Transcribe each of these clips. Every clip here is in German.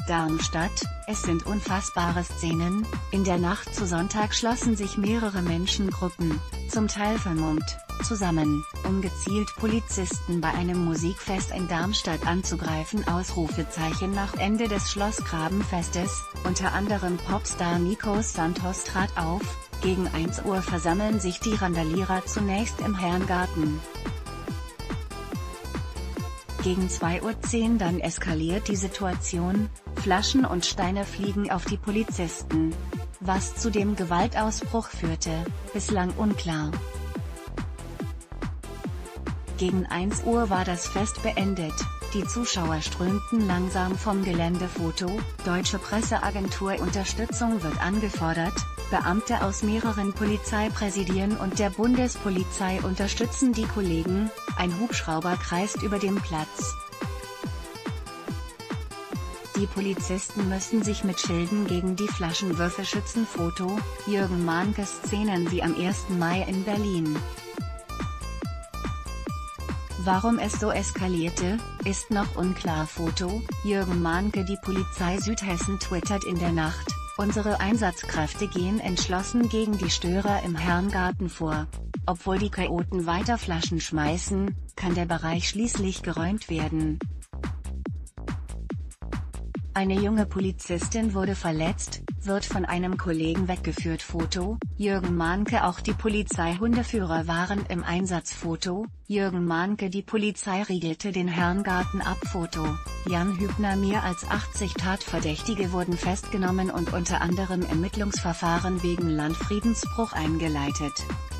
Darmstadt: Es sind unfassbare Szenen. In der Nacht zu Sonntag schlossen sich mehrere Menschengruppen, zum Teil vermummt, zusammen, um gezielt Polizisten bei einem Musikfest in Darmstadt anzugreifen. Nach Ende des Schlossgrabenfestes, unter anderem Popstar Nico Santos trat auf. Gegen 1 Uhr versammeln sich die Randalierer zunächst im Herrengarten. Gegen 2:10 Uhr dann eskaliert die Situation, Flaschen und Steine fliegen auf die Polizisten. Was zu dem Gewaltausbruch führte, bislang unklar. Gegen 1 Uhr war das Fest beendet, die Zuschauer strömten langsam vom Gelände. Deutsche Presseagentur: Unterstützung wird angefordert. Beamte aus mehreren Polizeipräsidien und der Bundespolizei unterstützen die Kollegen. Ein Hubschrauber kreist über dem Platz. Die Polizisten müssen sich mit Schilden gegen die Flaschenwürfe schützen. Jürgen Mahnke: Szenen wie am 1. Mai in Berlin. Warum es so eskalierte, ist noch unklar. Jürgen Mahnke: Die Polizei Südhessen twittert in der Nacht: Unsere Einsatzkräfte gehen entschlossen gegen die Störer im Herrengarten vor. Obwohl die Chaoten weiter Flaschen schmeißen, kann der Bereich schließlich geräumt werden. Eine junge Polizistin wurde verletzt, wird von einem Kollegen weggeführt. Jürgen Mahnke: Auch die Polizeihundeführer waren im Einsatz. Jürgen Mahnke: Die Polizei riegelte den Herrengarten ab. Jan Hübner: Mehr als 80 Tatverdächtige wurden festgenommen und unter anderem Ermittlungsverfahren wegen Landfriedensbruch eingeleitet.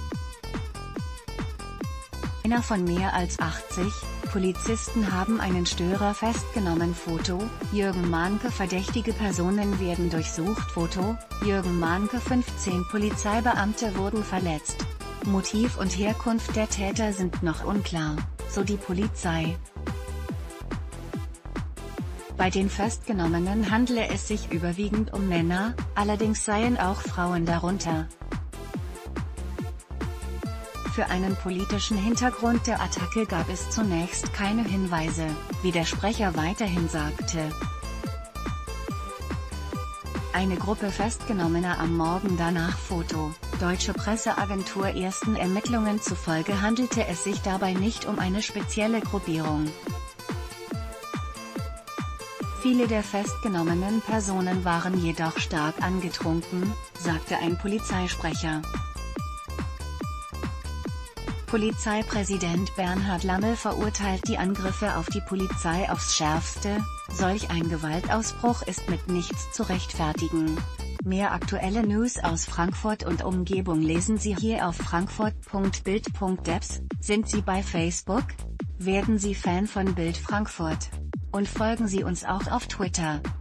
Einer von mehr als 80 Polizisten haben einen Störer festgenommen. Jürgen Mahnke: Verdächtige Personen werden durchsucht. Jürgen Mahnke: 15 Polizeibeamte wurden verletzt. Motiv und Herkunft der Täter sind noch unklar, so die Polizei. Bei den Festgenommenen handle es sich überwiegend um Männer, allerdings seien auch Frauen darunter. Für einen politischen Hintergrund der Attacke gab es zunächst keine Hinweise, wie der Sprecher weiterhin sagte. Eine Gruppe Festgenommener am Morgen danach. Deutsche Presseagentur: Ersten Ermittlungen zufolge handelte es sich dabei nicht um eine spezielle Gruppierung. Viele der festgenommenen Personen waren jedoch stark angetrunken, sagte ein Polizeisprecher. Polizeipräsident Bernhard Lammel verurteilt die Angriffe auf die Polizei aufs Schärfste: Solch ein Gewaltausbruch ist mit nichts zu rechtfertigen. Mehr aktuelle News aus Frankfurt und Umgebung lesen Sie hier auf frankfurt.bild.deps. Sind Sie bei Facebook? Werden Sie Fan von Bild Frankfurt. Und folgen Sie uns auch auf Twitter.